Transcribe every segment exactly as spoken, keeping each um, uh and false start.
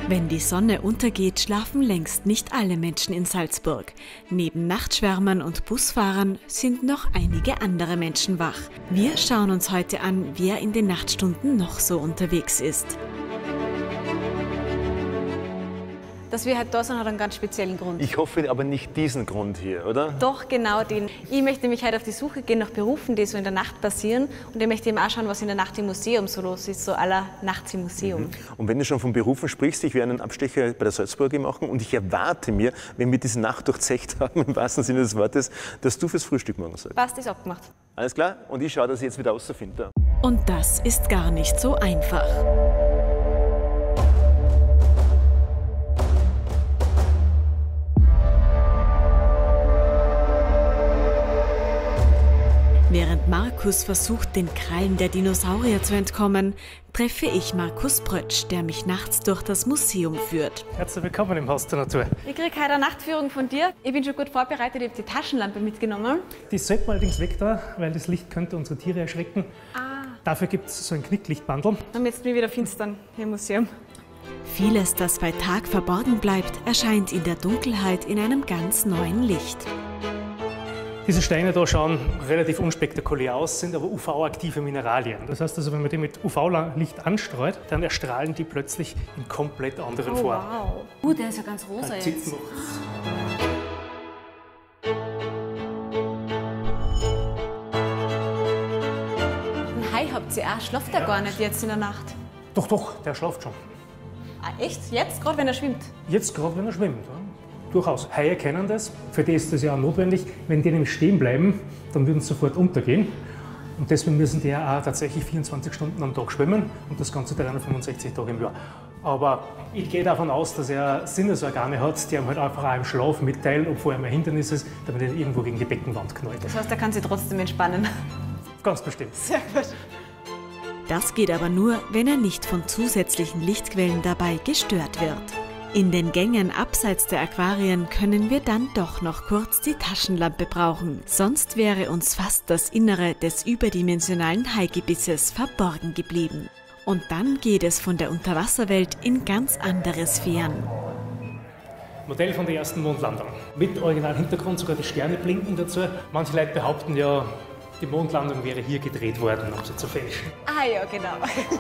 Wenn die Sonne untergeht, schlafen längst nicht alle Menschen in Salzburg. Neben Nachtschwärmern und Busfahrern sind noch einige andere Menschen wach. Wir schauen uns heute an, wer in den Nachtstunden noch so unterwegs ist. Dass wir heute da sind, hat einen ganz speziellen Grund. Ich hoffe aber nicht diesen Grund hier, oder? Doch, genau den. Ich möchte nämlich heute auf die Suche gehen nach Berufen, die so in der Nacht passieren. Und ich möchte eben auch schauen, was in der Nacht im Museum so los ist, so aller Nachts im Museum. Mhm. Und wenn du schon von Berufen sprichst, ich werde einen Abstecher bei der Salzburger machen und ich erwarte mir, wenn wir diese Nacht durchzecht haben, im wahrsten Sinne des Wortes, dass du fürs Frühstück morgen sagst. Passt, ist abgemacht. Alles klar? Und ich schaue, dass ich jetzt wieder rausfinde. Und das ist gar nicht so einfach. Während Markus versucht, den Krallen der Dinosaurier zu entkommen, treffe ich Markus Prötsch, der mich nachts durch das Museum führt. Herzlich willkommen im Haus der Natur. Ich kriege heute eine Nachtführung von dir. Ich bin schon gut vorbereitet, ich habe die Taschenlampe mitgenommen. Die sollte man allerdings weg da, weil das Licht könnte unsere Tiere erschrecken. Ah. Dafür gibt es so ein Knicklichtbandel. Und jetzt bin ich wieder finstern hier im Museum. Vieles, das bei Tag verborgen bleibt, erscheint in der Dunkelheit in einem ganz neuen Licht. Diese Steine da schauen relativ unspektakulär aus, sind aber U V-aktive Mineralien. Das heißt also, wenn man die mit U V-Licht anstreut, dann erstrahlen die plötzlich in komplett anderen Oh, Formen. wow. Uh, der ist ja ganz rosa Ein jetzt. Zittenloch. Ein Hai habt ihr auch. Schlaft der Ja. gar nicht jetzt in der Nacht? Doch, doch, der schlaft schon. Ah, echt? Jetzt? Gerade wenn er schwimmt? Jetzt gerade, wenn er schwimmt. Ja. Durchaus. Haie kennen das. Für die ist das ja auch notwendig. Wenn die nämlich stehen bleiben, dann würden sie sofort untergehen. Und deswegen müssen die ja auch tatsächlich vierundzwanzig Stunden am Tag schwimmen und das Ganze dreihundertfünfundsechzig Tage im Jahr. Aber ich gehe davon aus, dass er Sinnesorgane hat, die ihm halt einfach auch im Schlaf mitteilen, ob vorher ein Hindernis ist, damit er irgendwo gegen die Beckenwand knallt. Das heißt, er kann sich trotzdem entspannen. Ganz bestimmt. Sehr gut. Das geht aber nur, wenn er nicht von zusätzlichen Lichtquellen dabei gestört wird. In den Gängen abseits der Aquarien können wir dann doch noch kurz die Taschenlampe brauchen. Sonst wäre uns fast das Innere des überdimensionalen Haigebisses verborgen geblieben. Und dann geht es von der Unterwasserwelt in ganz andere Sphären. Modell von der ersten Mondlandung. Mit Originalhintergrund, sogar die Sterne blinken dazu. Manche Leute behaupten ja, die Mondlandung wäre hier gedreht worden, um sie zu fälschen. Ah ja, genau.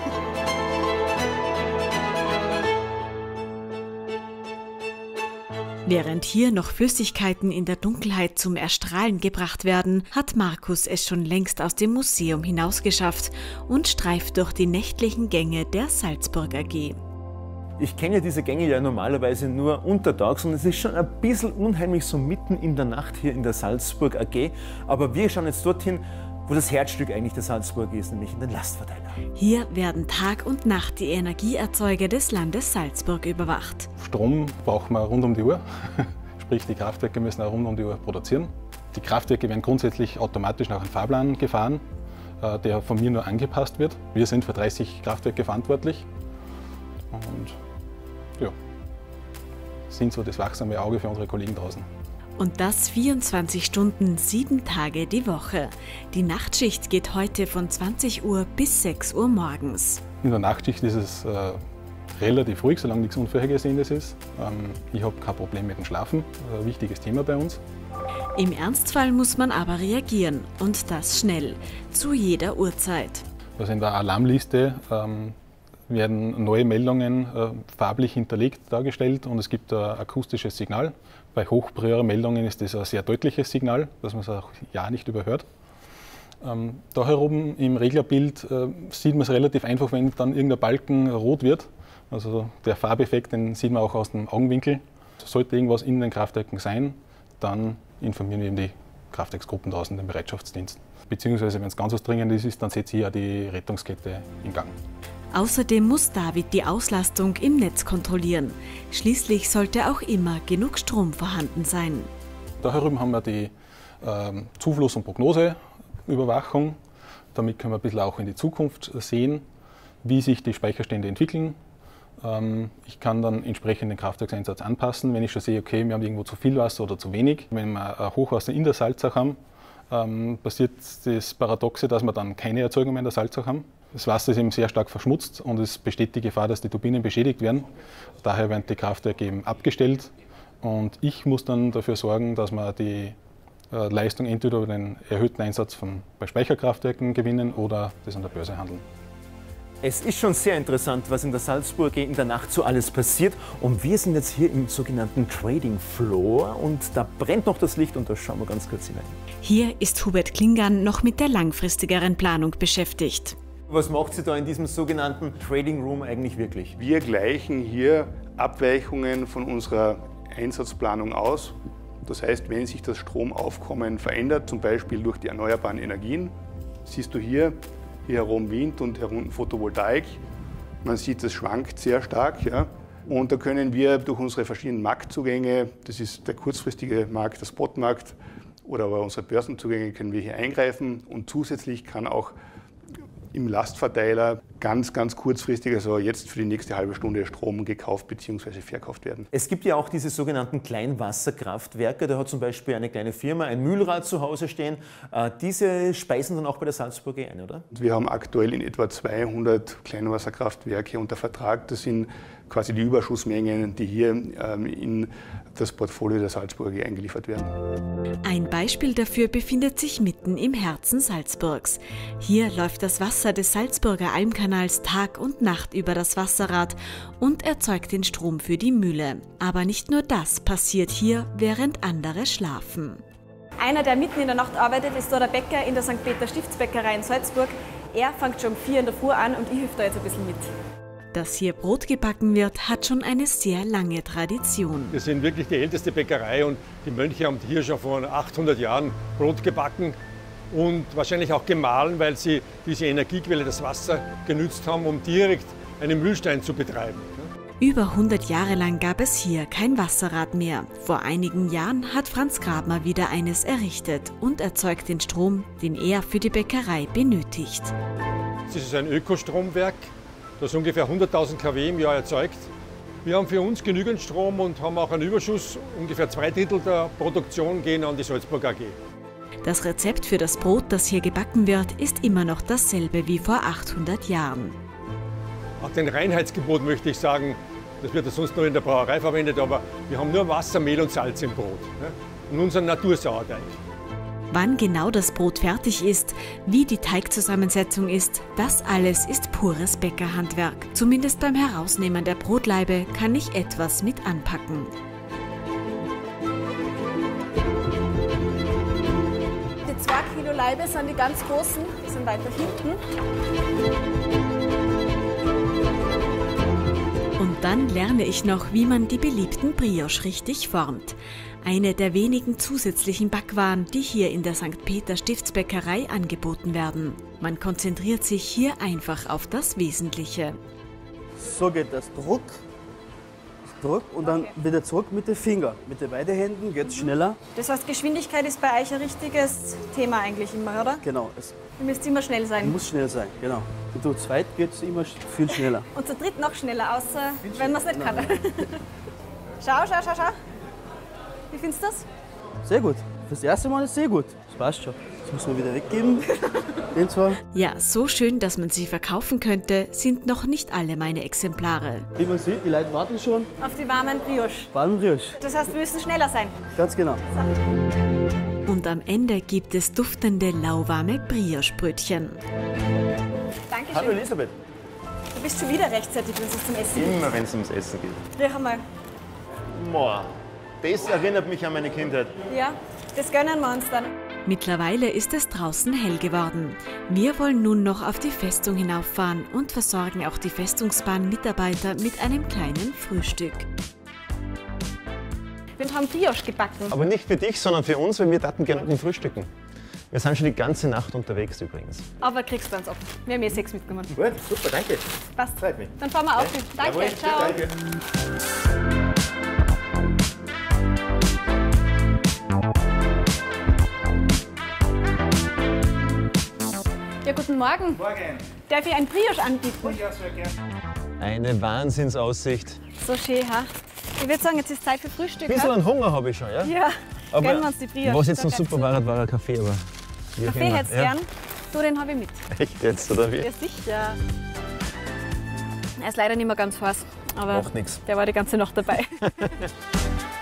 Während hier noch Flüssigkeiten in der Dunkelheit zum Erstrahlen gebracht werden, hat Markus es schon längst aus dem Museum hinausgeschafft und streift durch die nächtlichen Gänge der Salzburg A G. Ich kenne diese Gänge ja normalerweise nur untertags und es ist schon ein bisschen unheimlich so mitten in der Nacht hier in der Salzburg A G. Aber wir schauen jetzt dorthin, wo das Herzstück eigentlich der Salzburg ist, nämlich in den Lastverteiler. Hier werden Tag und Nacht die Energieerzeuger des Landes Salzburg überwacht. Strom braucht man rund um die Uhr, sprich die Kraftwerke müssen auch rund um die Uhr produzieren. Die Kraftwerke werden grundsätzlich automatisch nach einem Fahrplan gefahren, der von mir nur angepasst wird. Wir sind für dreißig Kraftwerke verantwortlich und ja, sind so das wachsame Auge für unsere Kollegen draußen. Und das vierundzwanzig Stunden, sieben Tage die Woche. Die Nachtschicht geht heute von zwanzig Uhr bis sechs Uhr morgens. In der Nachtschicht ist es äh, relativ ruhig, solange nichts Unvorhergesehenes ist. Ähm, ich habe kein Problem mit dem Schlafen, ein wichtiges Thema bei uns. Im Ernstfall muss man aber reagieren und das schnell, zu jeder Uhrzeit. Also in der Alarmliste ähm, werden neue Meldungen äh, farblich hinterlegt dargestellt und es gibt ein akustisches Signal. Bei hochprioren Meldungen ist das ein sehr deutliches Signal, dass man es auch ja nicht überhört. Ähm, da herum im Reglerbild äh, sieht man es relativ einfach, wenn dann irgendein Balken rot wird. Also der Farbeffekt, den sieht man auch aus dem Augenwinkel. Sollte irgendwas in den Kraftwerken sein, dann informieren wir eben die Kraftwerksgruppen draußen, den Bereitschaftsdienst. Beziehungsweise, wenn es ganz was Dringendes ist, dann setze ich ja die Rettungskette in Gang. Außerdem muss David die Auslastung im Netz kontrollieren. Schließlich sollte auch immer genug Strom vorhanden sein. Da herüben haben wir die ähm, Zufluss- und Prognoseüberwachung. Damit können wir ein bisschen auch in die Zukunft sehen, wie sich die Speicherstände entwickeln. Ähm, ich kann dann entsprechend den Kraftwerkseinsatz anpassen, wenn ich schon sehe, okay, wir haben irgendwo zu viel Wasser oder zu wenig. Wenn wir ein Hochwasser in der Salzach haben, ähm, passiert das Paradoxe, dass wir dann keine Erzeugung mehr in der Salzach haben. Das Wasser ist eben sehr stark verschmutzt und es besteht die Gefahr, dass die Turbinen beschädigt werden. Daher werden die Kraftwerke eben abgestellt und ich muss dann dafür sorgen, dass wir die äh, Leistung entweder über den erhöhten Einsatz von, bei Speicherkraftwerken gewinnen oder das an der Börse handeln. Es ist schon sehr interessant, was in der Salzburg in der Nacht so alles passiert. Und wir sind jetzt hier im sogenannten Trading Floor und da brennt noch das Licht und da schauen wir ganz kurz hinein. Hier ist Hubert Klingan noch mit der langfristigeren Planung beschäftigt. Was macht sie da in diesem sogenannten Trading Room eigentlich wirklich? Wir gleichen hier Abweichungen von unserer Einsatzplanung aus. Das heißt, wenn sich das Stromaufkommen verändert, zum Beispiel durch die erneuerbaren Energien, siehst du hier, hier herum Wind und hier unten Photovoltaik. Man sieht, das schwankt sehr stark. Ja. Und da können wir durch unsere verschiedenen Marktzugänge, das ist der kurzfristige Markt, der Spotmarkt, oder aber unsere Börsenzugänge, können wir hier eingreifen. Und zusätzlich kann auch im Lastverteiler ganz, ganz kurzfristig, also jetzt für die nächste halbe Stunde Strom gekauft bzw. verkauft werden. Es gibt ja auch diese sogenannten Kleinwasserkraftwerke. Da hat zum Beispiel eine kleine Firma ein Mühlrad zu Hause stehen. Äh, diese speisen dann auch bei der Salzburg ein, oder? Wir haben aktuell in etwa zweihundert Kleinwasserkraftwerke unter Vertrag. Das sind quasi die Überschussmengen, die hier ähm, in das Portfolio der Salzburger eingeliefert werden. Ein Beispiel dafür befindet sich mitten im Herzen Salzburgs. Hier läuft das Wasser des Salzburger Almkanals Tag und Nacht über das Wasserrad und erzeugt den Strom für die Mühle. Aber nicht nur das passiert hier, während andere schlafen. Einer, der mitten in der Nacht arbeitet, ist da der Bäcker in der Sankt Peter Stiftsbäckerei in Salzburg. Er fängt schon um vier in der Früh an und ich helfe da jetzt ein bisschen mit. Dass hier Brot gebacken wird, hat schon eine sehr lange Tradition. Wir sind wirklich die älteste Bäckerei und die Mönche haben hier schon vor achthundert Jahren Brot gebacken und wahrscheinlich auch gemahlen, weil sie diese Energiequelle, das Wasser, genützt haben, um direkt einen Mühlstein zu betreiben. Über hundert Jahre lang gab es hier kein Wasserrad mehr. Vor einigen Jahren hat Franz Grabner wieder eines errichtet und erzeugt den Strom, den er für die Bäckerei benötigt. Das ist ein Ökostromwerk, das ungefähr hunderttausend Kilowatt im Jahr erzeugt. Wir haben für uns genügend Strom und haben auch einen Überschuss. Ungefähr zwei Drittel der Produktion gehen an die Salzburg A G. Das Rezept für das Brot, das hier gebacken wird, ist immer noch dasselbe wie vor achthundert Jahren. Auch den Reinheitsgebot möchte ich sagen, das wird ja sonst nur in der Brauerei verwendet, aber wir haben nur Wasser, Mehl und Salz im Brot. Und unseren Natursauerteig. Wann genau das Brot fertig ist, wie die Teigzusammensetzung ist, das alles ist pures Bäckerhandwerk. Zumindest beim Herausnehmen der Brotlaibe kann ich etwas mit anpacken. Die zwei Kilo Laibe sind die ganz großen, die sind weiter hinten. Und dann lerne ich noch, wie man die beliebten Brioche richtig formt. Eine der wenigen zusätzlichen Backwaren, die hier in der Sankt Peter Stiftsbäckerei angeboten werden. Man konzentriert sich hier einfach auf das Wesentliche. So geht das. Druck, Druck und dann okay. Wieder zurück mit den Fingern. Mit den beiden Händen geht es mhm. schneller. Das heißt, Geschwindigkeit ist bei euch ein richtiges Thema eigentlich immer, oder? Genau. Es Ihr müsst immer schnell sein. Muss schnell sein, genau. Und zu zweit geht es immer viel schneller. Und zu dritt noch schneller, außer wenn man es nicht kann. Schau, schau, schau, schau. Wie findest du das? Sehr gut. Fürs erste Mal ist sehr gut. Das passt schon. Das muss man wieder weggeben. Den zwar. Ja, so schön, dass man sie verkaufen könnte, sind noch nicht alle meine Exemplare. Wie man sieht, die Leute warten schon. Auf die warmen Brioche. Warmen Brioche. Das heißt, wir müssen schneller sein. Ganz genau. So. Und am Ende gibt es duftende, lauwarme Brioche-Brötchen. Dankeschön. Hallo Elisabeth. Du bist schon wieder rechtzeitig, wenn es zum Essen geht. Immer wenn es ums Essen geht. Riech einmal. Boah, das erinnert mich an meine Kindheit. Ja, das gönnen wir uns dann. Mittlerweile ist es draußen hell geworden. Wir wollen nun noch auf die Festung hinauffahren und versorgen auch die Festungsbahn-Mitarbeiter mit einem kleinen Frühstück. Wir haben Brioche gebacken. Aber nicht für dich, sondern für uns, weil wir dachten gerne frühstücken. Wir sind schon die ganze Nacht unterwegs übrigens. Aber kriegst du uns ab. Wir haben eh sechs mitgenommen. Gut, super, danke. Passt. Freut mich. Dann fahren wir auf. Danke, Jawohl, ciao. Danke. Ja, guten Morgen. Morgen. Darf ich ein Brioche anbieten? Ja, sehr gerne. Eine Wahnsinnsaussicht. So schön, ha? Ich würde sagen, jetzt ist Zeit für Frühstück. Ein bisschen an Hunger habe ich schon, ja? Ja, aber gönnen wir uns die Brioche. was jetzt noch super war, war ein Kaffee. Aber Kaffee hättest du ja. gern? Du, den habe ich mit. Echt jetzt, oder wie? Ja, sicher. Er ist leider nicht mehr ganz heiß, aber Macht nichts. der war die ganze Nacht dabei.